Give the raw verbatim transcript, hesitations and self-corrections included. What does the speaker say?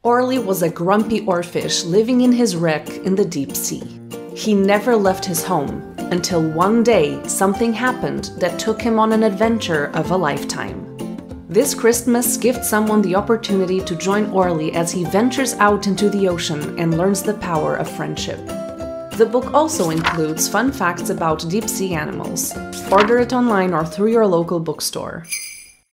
Orly was a grumpy oarfish living in his wreck in the deep sea. He never left his home, until one day something happened that took him on an adventure of a lifetime. This Christmas, gift someone the opportunity to join Orly as he ventures out into the ocean and learns the power of friendship. The book also includes fun facts about deep sea animals. Order it online or through your local bookstore.